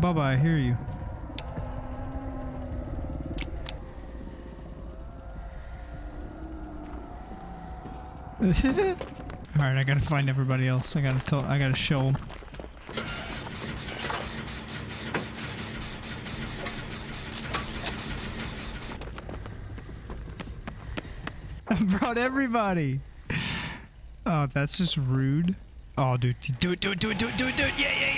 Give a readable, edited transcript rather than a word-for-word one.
Bubba, I hear you. Alright, I gotta find everybody else. I gotta show them. I brought everybody! Oh, that's just rude. Oh, dude. Do it. Yeah.